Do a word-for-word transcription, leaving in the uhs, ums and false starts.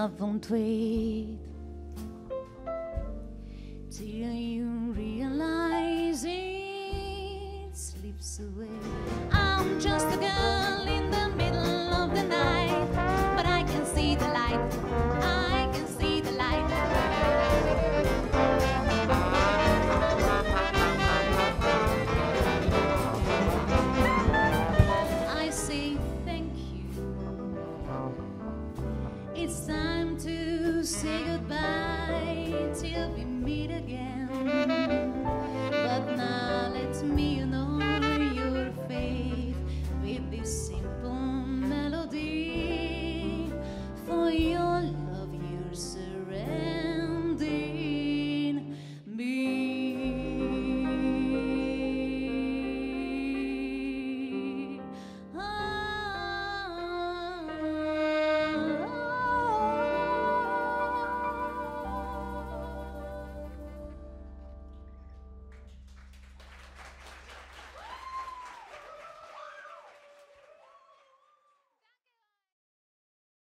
love won't wait till you realize it slips away. I'm just a girl in the middle of the night, but I can see the light. I can see the light. I say thank you. It's time to say goodbye till we meet again.